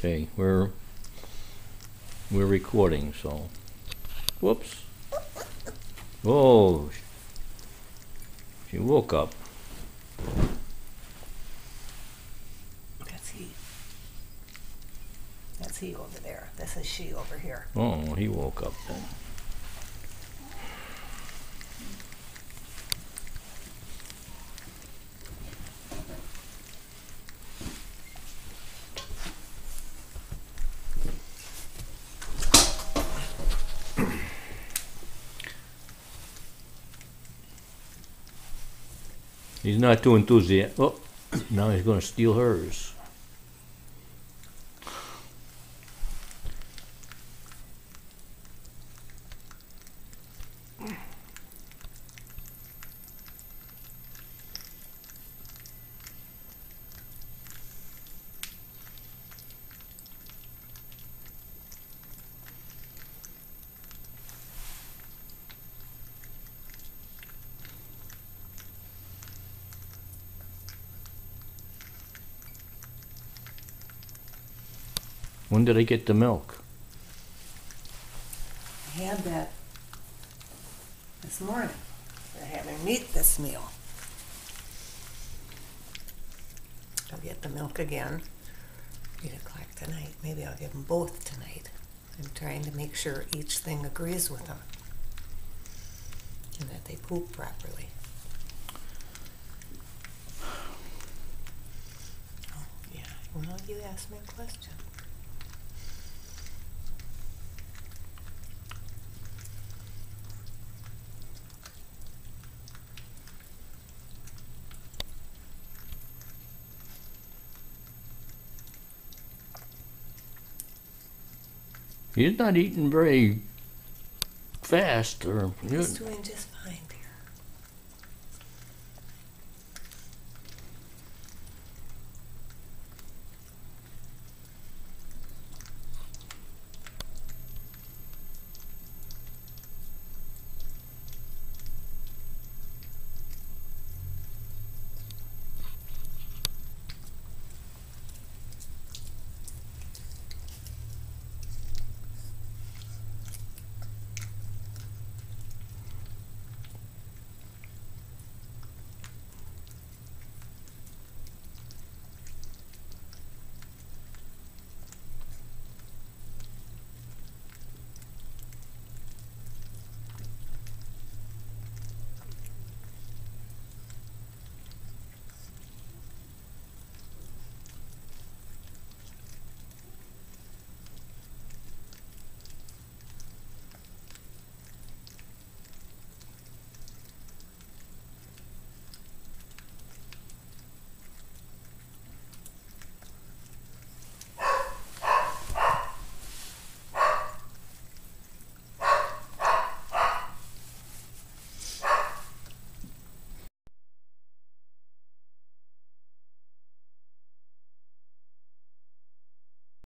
Okay, we're recording, so. Whoops. Oh, she woke up. That's he. That's he over there. This is she over here. Oh, he woke up then. He's not too enthusiastic. Oh, now he's going to steal hers. When did I get the milk? I had that this morning. They're having meat this meal. I'll get the milk again. 8 o'clock tonight. Maybe I'll give them both tonight. I'm trying to make sure each thing agrees with them. And that they poop properly. Oh, yeah. Well, you asked me a question. He's not eating very fast, or He's doing just fine.